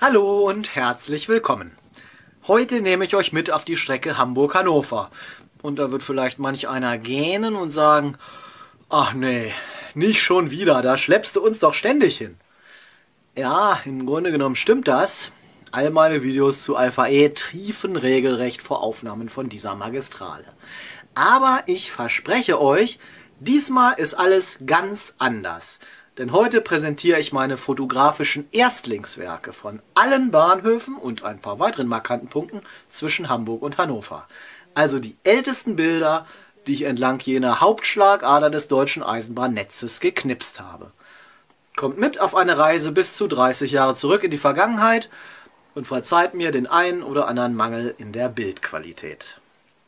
Hallo und herzlich willkommen. Heute nehme ich euch mit auf die Strecke Hamburg-Hannover. Und da wird vielleicht manch einer gähnen und sagen, ach nee, nicht schon wieder, da schleppst du uns doch ständig hin. Ja, im Grunde genommen stimmt das. All meine Videos zu Alpha E triefen regelrecht vor Aufnahmen von dieser Magistrale. Aber ich verspreche euch, diesmal ist alles ganz anders. Denn heute präsentiere ich meine fotografischen Erstlingswerke von allen Bahnhöfen und ein paar weiteren markanten Punkten zwischen Hamburg und Hannover. Also die ältesten Bilder, die ich entlang jener Hauptschlagader des deutschen Eisenbahnnetzes geknipst habe. Kommt mit auf eine Reise bis zu 30 Jahre zurück in die Vergangenheit und verzeiht mir den einen oder anderen Mangel in der Bildqualität.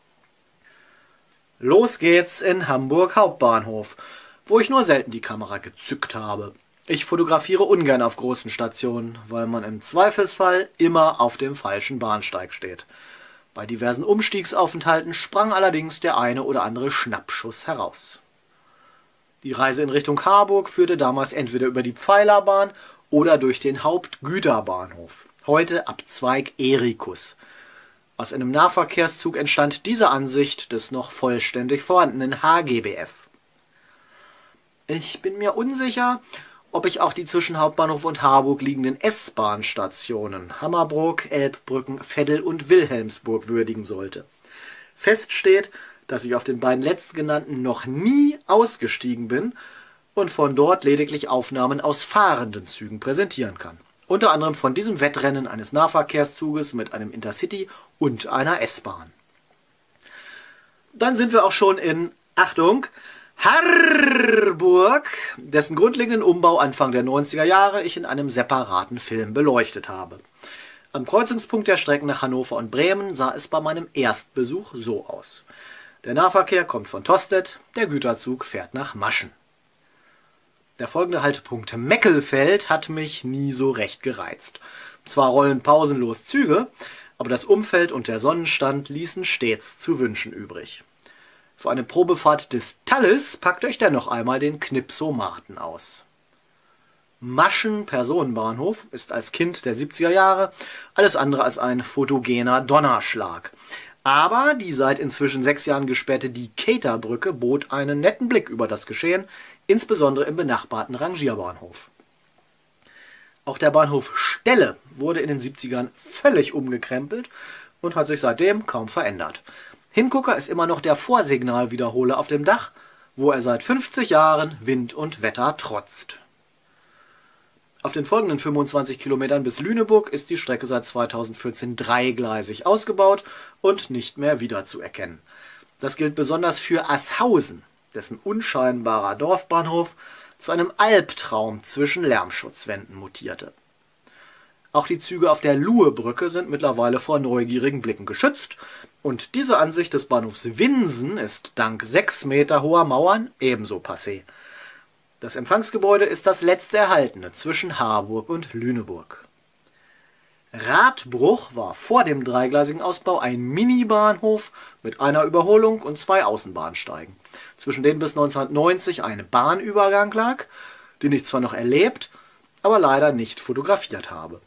Los geht's in Hamburg Hauptbahnhof, wo ich nur selten die Kamera gezückt habe. Ich fotografiere ungern auf großen Stationen, weil man im Zweifelsfall immer auf dem falschen Bahnsteig steht. Bei diversen Umstiegsaufenthalten sprang allerdings der eine oder andere Schnappschuss heraus. Die Reise in Richtung Harburg führte damals entweder über die Pfeilerbahn oder durch den Hauptgüterbahnhof, heute Abzweig Erikus. Aus einem Nahverkehrszug entstand diese Ansicht des noch vollständig vorhandenen HGBF. Ich bin mir unsicher, ob ich auch die zwischen Hauptbahnhof und Harburg liegenden S-Bahn-Stationen Hammerbrook, Elbbrücken, Veddel und Wilhelmsburg würdigen sollte. Fest steht, dass ich auf den beiden letztgenannten noch nie ausgestiegen bin und von dort lediglich Aufnahmen aus fahrenden Zügen präsentieren kann. Unter anderem von diesem Wettrennen eines Nahverkehrszuges mit einem Intercity und einer S-Bahn. Dann sind wir auch schon in, Achtung, Harburg, dessen grundlegenden Umbau Anfang der 90er Jahre ich in einem separaten Film beleuchtet habe. Am Kreuzungspunkt der Strecken nach Hannover und Bremen sah es bei meinem Erstbesuch so aus. Der Nahverkehr kommt von Tostedt, der Güterzug fährt nach Maschen. Der folgende Haltepunkt Meckelfeld hat mich nie so recht gereizt. Zwar rollen pausenlos Züge, aber das Umfeld und der Sonnenstand ließen stets zu wünschen übrig. Für eine Probefahrt des Tallis packt euch dennoch einmal den Knipsomaten aus. Maschen Personenbahnhof ist als Kind der 70er Jahre alles andere als ein fotogener Donnerschlag. Aber die seit inzwischen 6 Jahren gesperrte Decaturbrücke bot einen netten Blick über das Geschehen, insbesondere im benachbarten Rangierbahnhof. Auch der Bahnhof Stelle wurde in den 70ern völlig umgekrempelt und hat sich seitdem kaum verändert. Hingucker ist immer noch der Vorsignalwiederholer auf dem Dach, wo er seit 50 Jahren Wind und Wetter trotzt. Auf den folgenden 25 Kilometern bis Lüneburg ist die Strecke seit 2014 dreigleisig ausgebaut und nicht mehr wiederzuerkennen. Das gilt besonders für Asshausen, dessen unscheinbarer Dorfbahnhof zu einem Albtraum zwischen Lärmschutzwänden mutierte. Auch die Züge auf der Luhebrücke sind mittlerweile vor neugierigen Blicken geschützt und diese Ansicht des Bahnhofs Winsen ist dank 6 Meter hoher Mauern ebenso passé. Das Empfangsgebäude ist das letzte erhaltene zwischen Harburg und Lüneburg. Radbruch war vor dem dreigleisigen Ausbau ein Mini-Bahnhof mit einer Überholung und 2 Außenbahnsteigen, zwischen denen bis 1990 ein Bahnübergang lag, den ich zwar noch erlebt, aber leider nicht fotografiert habe.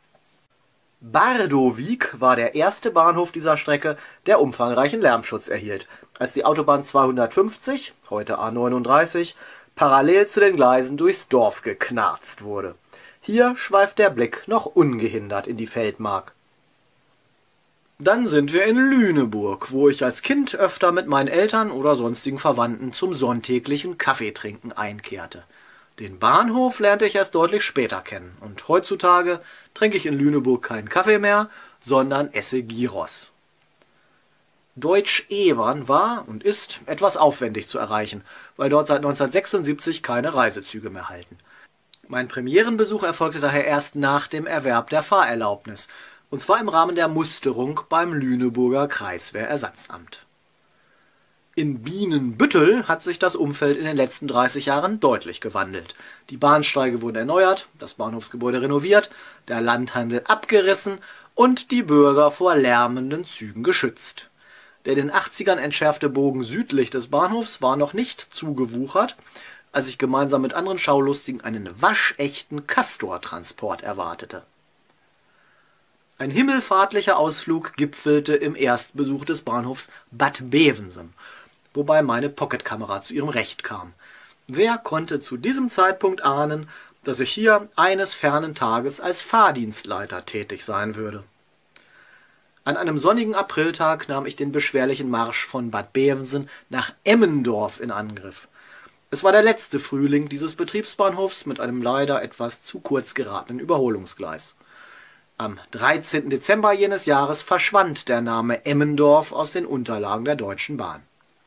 Bardowijk war der erste Bahnhof dieser Strecke, der umfangreichen Lärmschutz erhielt, als die Autobahn 250, heute A39, parallel zu den Gleisen durchs Dorf geknarzt wurde. Hier schweift der Blick noch ungehindert in die Feldmark. Dann sind wir in Lüneburg, wo ich als Kind öfter mit meinen Eltern oder sonstigen Verwandten zum sonntäglichen Kaffeetrinken einkehrte. Den Bahnhof lernte ich erst deutlich später kennen und heutzutage trinke ich in Lüneburg keinen Kaffee mehr, sondern esse Gyros. Deutsch-Evern war und ist etwas aufwendig zu erreichen, weil dort seit 1976 keine Reisezüge mehr halten. Mein Premierenbesuch erfolgte daher erst nach dem Erwerb der Fahrerlaubnis, und zwar im Rahmen der Musterung beim Lüneburger Kreiswehrersatzamt. In Bienenbüttel hat sich das Umfeld in den letzten 30 Jahren deutlich gewandelt. Die Bahnsteige wurden erneuert, das Bahnhofsgebäude renoviert, der Landhandel abgerissen und die Bürger vor lärmenden Zügen geschützt. Der in den 80ern entschärfte Bogen südlich des Bahnhofs war noch nicht zugewuchert, als ich gemeinsam mit anderen Schaulustigen einen waschechten Castor-Transport erwartete. Ein himmelfahrtlicher Ausflug gipfelte im Erstbesuch des Bahnhofs Bad Bevensen, wobei meine Pocketkamera zu ihrem Recht kam. Wer konnte zu diesem Zeitpunkt ahnen, dass ich hier eines fernen Tages als Fahrdienstleiter tätig sein würde? An einem sonnigen Apriltag nahm ich den beschwerlichen Marsch von Bad Bevensen nach Emmendorf in Angriff. Es war der letzte Frühling dieses Betriebsbahnhofs mit einem leider etwas zu kurz geratenen Überholungsgleis. Am 13. Dezember jenes Jahres verschwand der Name Emmendorf aus den Unterlagen der Deutschen Bahn.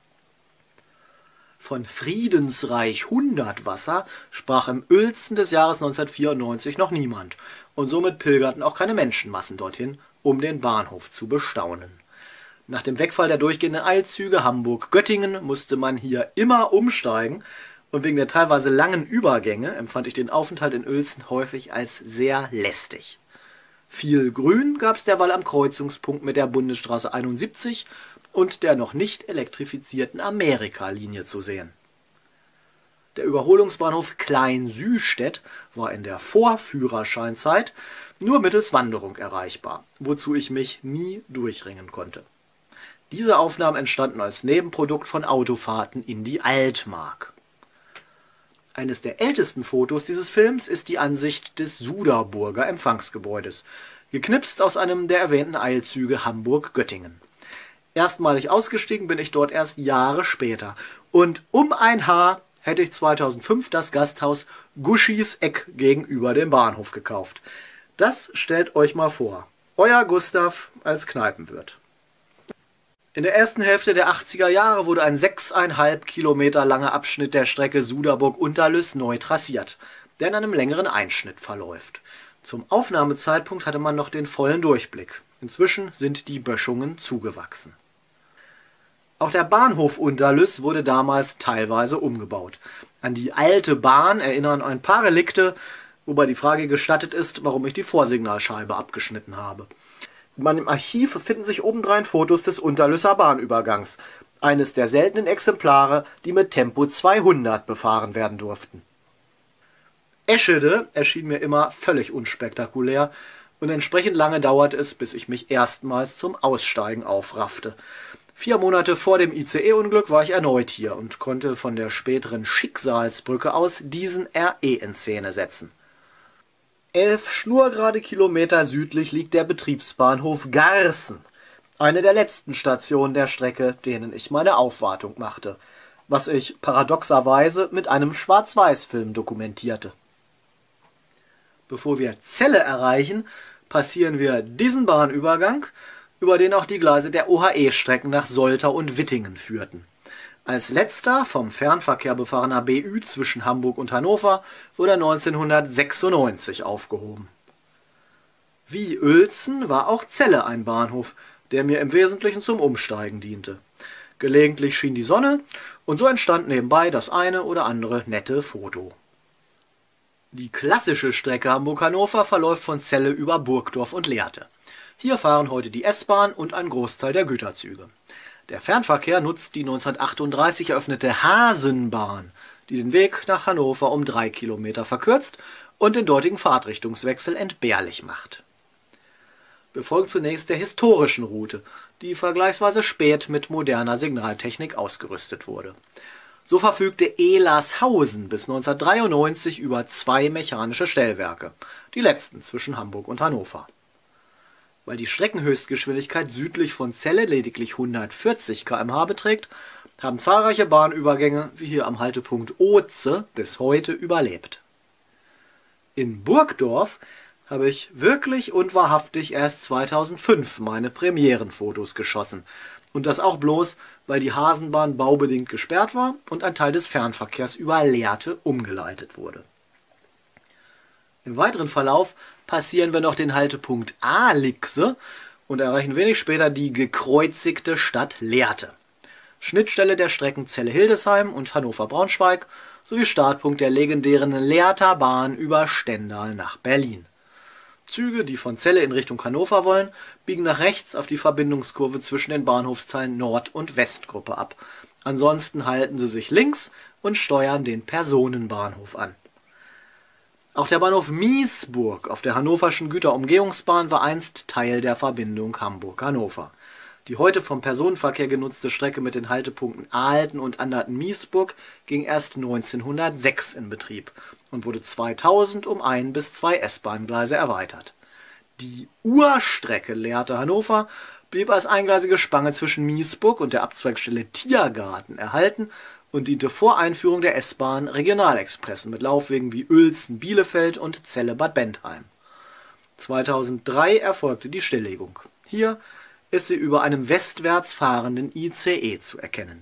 Von Friedensreich Hundertwasser sprach im Uelzen des Jahres 1994 noch niemand, und somit pilgerten auch keine Menschenmassen dorthin, um den Bahnhof zu bestaunen. Nach dem Wegfall der durchgehenden Eilzüge Hamburg-Göttingen musste man hier immer umsteigen, und wegen der teilweise langen Übergänge empfand ich den Aufenthalt in Uelzen häufig als sehr lästig. Viel Grün gab es derweil am Kreuzungspunkt mit der Bundesstraße 71 und der noch nicht elektrifizierten Amerika-Linie zu sehen. Der Überholungsbahnhof Klein-Süstedt war in der Vorführerscheinzeit nur mittels Wanderung erreichbar, wozu ich mich nie durchringen konnte. Diese Aufnahmen entstanden als Nebenprodukt von Autofahrten in die Altmark. Eines der ältesten Fotos dieses Films ist die Ansicht des Suderburger Empfangsgebäudes, geknipst aus einem der erwähnten Eilzüge Hamburg-Göttingen. Erstmalig ausgestiegen bin ich dort erst Jahre später, und um ein Haar hätte ich 2005 das Gasthaus Guschis Eck gegenüber dem Bahnhof gekauft. Das stellt euch mal vor. Euer Gustav als Kneipenwirt. In der ersten Hälfte der 80er Jahre wurde ein 6,5 Kilometer langer Abschnitt der Strecke Suderburg-Unterlüß neu trassiert, der in einem längeren Einschnitt verläuft. Zum Aufnahmezeitpunkt hatte man noch den vollen Durchblick. Inzwischen sind die Böschungen zugewachsen. Auch der Bahnhof Unterlüß wurde damals teilweise umgebaut. An die alte Bahn erinnern ein paar Relikte, wobei die Frage gestattet ist, warum ich die Vorsignalscheibe abgeschnitten habe. In meinem Archiv finden sich obendrein Fotos des Unterlüsser Bahnübergangs, eines der seltenen Exemplare, die mit Tempo 200 befahren werden durften. Eschede erschien mir immer völlig unspektakulär, und entsprechend lange dauerte es, bis ich mich erstmals zum Aussteigen aufraffte. 4 Monate vor dem ICE-Unglück war ich erneut hier und konnte von der späteren Schicksalsbrücke aus diesen RE in Szene setzen. 11 schnurgerade Kilometer südlich liegt der Betriebsbahnhof Garßen, eine der letzten Stationen der Strecke, denen ich meine Aufwartung machte, was ich paradoxerweise mit einem Schwarz-Weiß-Film dokumentierte. Bevor wir Celle erreichen, passieren wir diesen Bahnübergang, über den auch die Gleise der OHE-Strecken nach Soltau und Wittingen führten. Als letzter vom Fernverkehr befahrener BÜ zwischen Hamburg und Hannover wurde 1996 aufgehoben. Wie Uelzen war auch Celle ein Bahnhof, der mir im Wesentlichen zum Umsteigen diente. Gelegentlich schien die Sonne, und so entstand nebenbei das eine oder andere nette Foto. Die klassische Strecke Hamburg-Hannover verläuft von Celle über Burgdorf und Lehrte. Hier fahren heute die S-Bahn und ein Großteil der Güterzüge. Der Fernverkehr nutzt die 1938 eröffnete Hasenbahn, die den Weg nach Hannover um 3 Kilometer verkürzt und den dortigen Fahrtrichtungswechsel entbehrlich macht. Wir folgen zunächst der historischen Route, die vergleichsweise spät mit moderner Signaltechnik ausgerüstet wurde. So verfügte Elershausen bis 1993 über 2 mechanische Stellwerke, die letzten zwischen Hamburg und Hannover. Weil die Streckenhöchstgeschwindigkeit südlich von Celle lediglich 140 km/h beträgt, haben zahlreiche Bahnübergänge, wie hier am Haltepunkt Oze, bis heute überlebt. In Burgdorf habe ich wirklich und wahrhaftig erst 2005 meine Premierenfotos geschossen. Und das auch bloß, weil die Hasenbahn baubedingt gesperrt war und ein Teil des Fernverkehrs über Lehrte umgeleitet wurde. Im weiteren Verlauf passieren wir noch den Haltepunkt Aalixe und erreichen wenig später die gekreuzigte Stadt Lehrte. Schnittstelle der Strecken Celle-Hildesheim und Hannover-Braunschweig sowie Startpunkt der legendären Lehrter Bahn über Stendal nach Berlin. Züge, die von Celle in Richtung Hannover wollen, biegen nach rechts auf die Verbindungskurve zwischen den Bahnhofsteilen Nord- und Westgruppe ab. Ansonsten halten sie sich links und steuern den Personenbahnhof an. Auch der Bahnhof Miesburg auf der hannoverschen Güterumgehungsbahn war einst Teil der Verbindung Hamburg-Hannover. Die heute vom Personenverkehr genutzte Strecke mit den Haltepunkten Ahlten und Anderten-Miesburg ging erst 1906 in Betrieb und wurde 2000 um 1 bis 2 S-Bahn-Gleise erweitert. Die Urstrecke Lehrte-Hannover blieb als eingleisige Spange zwischen Miesburg und der Abzweigstelle Tiergarten erhalten und diente vor Einführung der S-Bahn Regionalexpressen mit Laufwegen wie Uelzen, Bielefeld und Celle Bad Bentheim. 2003 erfolgte die Stilllegung. Hier ist sie über einem westwärts fahrenden ICE zu erkennen.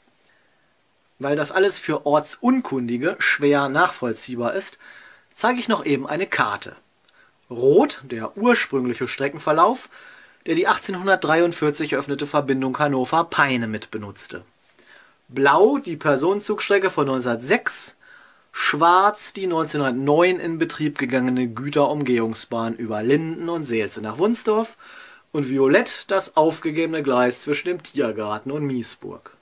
Weil das alles für Ortsunkundige schwer nachvollziehbar ist, zeige ich noch eben eine Karte. Rot der ursprüngliche Streckenverlauf, der die 1843 eröffnete Verbindung Hannover-Peine mitbenutzte. Blau die Personenzugstrecke von 1906, schwarz die 1909 in Betrieb gegangene Güterumgehungsbahn über Linden und Seelze nach Wunsdorf und violett das aufgegebene Gleis zwischen dem Tiergarten und Miesburg.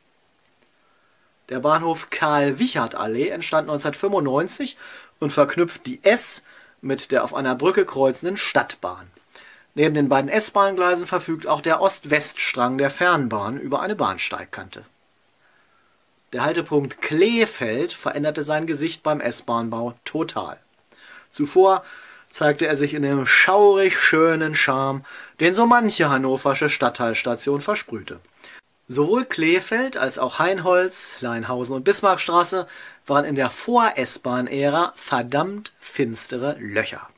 Der Bahnhof Karl-Wichert-Allee entstand 1995 und verknüpft die S mit der auf einer Brücke kreuzenden Stadtbahn. Neben den beiden S-Bahn-Gleisen verfügt auch der Ost-West-Strang der Fernbahn über eine Bahnsteigkante. Der Haltepunkt Kleefeld veränderte sein Gesicht beim S-Bahn-Bau total. Zuvor zeigte er sich in dem schaurig schönen Charme, den so manche hannoversche Stadtteilstation versprühte. Sowohl Kleefeld als auch Hainholz, Leinhausen und Bismarckstraße waren in der Vor-S-Bahn-Ära verdammt finstere Löcher.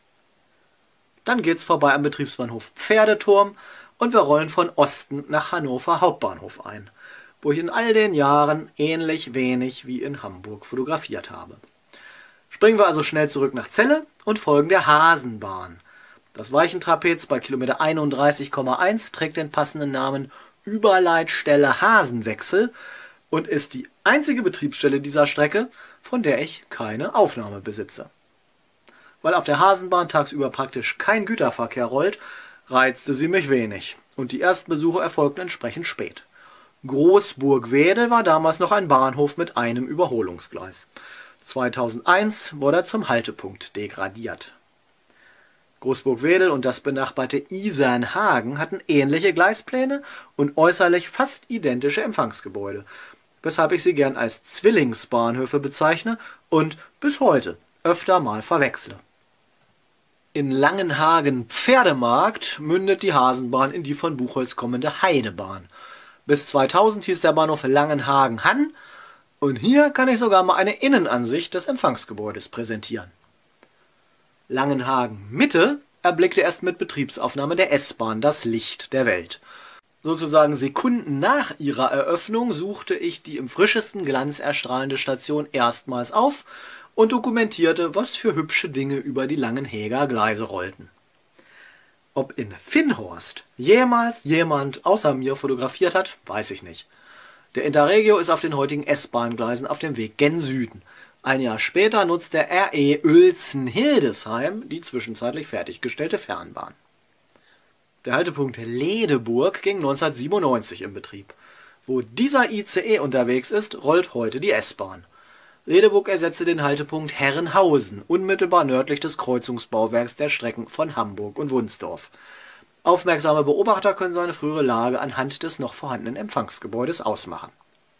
Dann geht's vorbei am Betriebsbahnhof Pferdeturm und wir rollen von Osten nach Hannover Hauptbahnhof ein, wo ich in all den Jahren ähnlich wenig wie in Hamburg fotografiert habe. Springen wir also schnell zurück nach Celle und folgen der Hasenbahn. Das Weichentrapez bei Kilometer 31,1 trägt den passenden Namen Überleitstelle Hasenwechsel und ist die einzige Betriebsstelle dieser Strecke, von der ich keine Aufnahme besitze. Weil auf der Hasenbahn tagsüber praktisch kein Güterverkehr rollt, reizte sie mich wenig und die ersten Besuche erfolgten entsprechend spät. Großburg-Wedel war damals noch ein Bahnhof mit einem Überholungsgleis. 2001 wurde er zum Haltepunkt degradiert. Großburg-Wedel und das benachbarte Isernhagen hatten ähnliche Gleispläne und äußerlich fast identische Empfangsgebäude, weshalb ich sie gern als Zwillingsbahnhöfe bezeichne und bis heute öfter mal verwechsle. In Langenhagen-Pferdemarkt mündet die Hasenbahn in die von Buchholz kommende Heidebahn. Bis 2000 hieß der Bahnhof Langenhagen-Hann und hier kann ich sogar mal eine Innenansicht des Empfangsgebäudes präsentieren. Langenhagen-Mitte erblickte erst mit Betriebsaufnahme der S-Bahn das Licht der Welt. Sozusagen Sekunden nach ihrer Eröffnung suchte ich die im frischesten Glanz erstrahlende Station erstmals auf und dokumentierte, was für hübsche Dinge über die Langenhäger Gleise rollten. Ob in Finnhorst jemals jemand außer mir fotografiert hat, weiß ich nicht. Der Interregio ist auf den heutigen S-Bahn-Gleisen auf dem Weg gen Süden. Ein Jahr später nutzt der RE Uelzen-Hildesheim die zwischenzeitlich fertiggestellte Fernbahn. Der Haltepunkt Ledeburg ging 1997 in Betrieb. Wo dieser ICE unterwegs ist, rollt heute die S-Bahn. Ledeburg ersetzte den Haltepunkt Herrenhausen, unmittelbar nördlich des Kreuzungsbauwerks der Strecken von Hamburg und Wunsdorf. Aufmerksame Beobachter können seine frühere Lage anhand des noch vorhandenen Empfangsgebäudes ausmachen.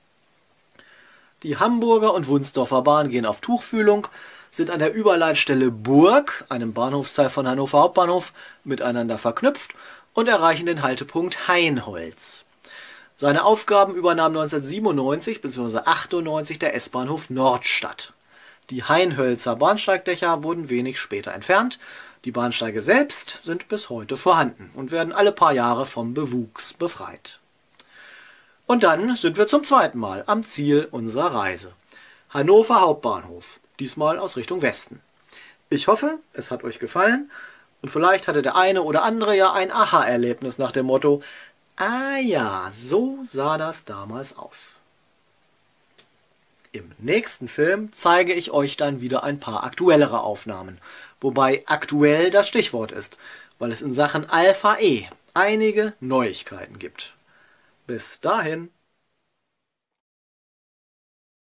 Die Hamburger und Wunsdorfer Bahn gehen auf Tuchfühlung, sind an der Überleitstelle Burg, einem Bahnhofsteil von Hannover Hauptbahnhof, miteinander verknüpft und erreichen den Haltepunkt Hainholz. Seine Aufgaben übernahm 1997 bzw. 98 der S-Bahnhof Nordstadt. Die Hainhölzer Bahnsteigdächer wurden wenig später entfernt, die Bahnsteige selbst sind bis heute vorhanden und werden alle paar Jahre vom Bewuchs befreit. Und dann sind wir zum zweiten Mal am Ziel unserer Reise. Hannover Hauptbahnhof, diesmal aus Richtung Westen. Ich hoffe, es hat euch gefallen und vielleicht hatte der eine oder andere ja ein Aha-Erlebnis nach dem Motto: Ah ja, so sah das damals aus. Im nächsten Film zeige ich euch dann wieder ein paar aktuellere Aufnahmen, wobei aktuell das Stichwort ist, weil es in Sachen Alpha E einige Neuigkeiten gibt. Bis dahin.